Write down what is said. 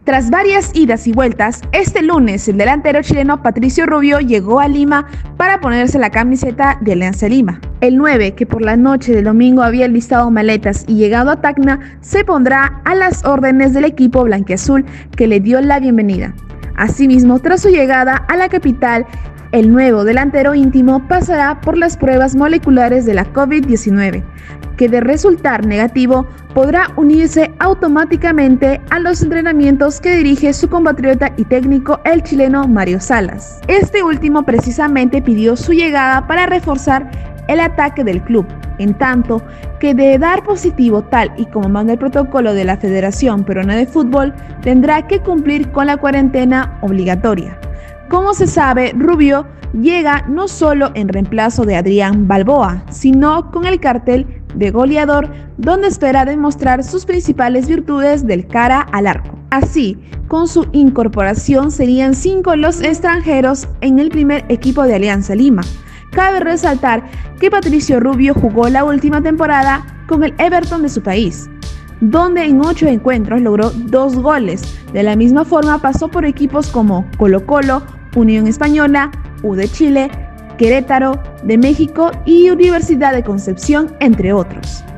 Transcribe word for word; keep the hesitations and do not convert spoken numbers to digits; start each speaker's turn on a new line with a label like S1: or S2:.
S1: Tras varias idas y vueltas, este lunes el delantero chileno Patricio Rubio llegó a Lima para ponerse la camiseta de Alianza Lima. El nueve, que por la noche del domingo había listado maletas y llegado a Tacna, se pondrá a las órdenes del equipo blanquiazul que le dio la bienvenida. Asimismo, tras su llegada a la capital, el nuevo delantero íntimo pasará por las pruebas moleculares de la COVID diecinueve, que de resultar negativo podrá unirse automáticamente a los entrenamientos que dirige su compatriota y técnico, el chileno Mario Salas. Este último precisamente pidió su llegada para reforzar el ataque del club, en tanto que de dar positivo tal y como manda el protocolo de la Federación Peruana de Fútbol, tendrá que cumplir con la cuarentena obligatoria. Como se sabe, Rubio llega no solo en reemplazo de Adrián Balboa, sino con el cartel de goleador, donde espera demostrar sus principales virtudes del cara al arco. Así, con su incorporación serían cinco los extranjeros en el primer equipo de Alianza Lima. Cabe resaltar que Patricio Rubio jugó la última temporada con el Everton de su país, donde en ocho encuentros logró dos goles. De la misma forma pasó por equipos como Colo-Colo, Unión Española, U de Chile, Querétaro de México y Universidad de Concepción, entre otros.